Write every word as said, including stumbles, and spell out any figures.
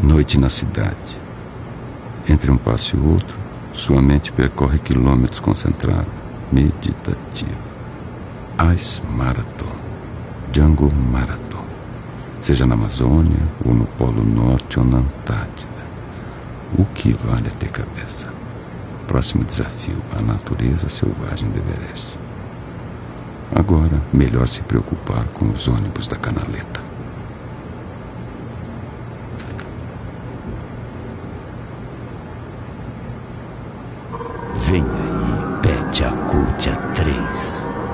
Noite na cidade. Entre um passo e outro, sua mente percorre quilômetros concentrada, meditativa. Ice Marathon, Jungle Marathon, seja na Amazônia, ou no Polo Norte, ou na Antártida. O que vale é ter cabeça. Próximo desafio, a natureza selvagem do Everest. Agora, melhor se preocupar com os ônibus da canaleta. Vem aí, Pet Acutia três.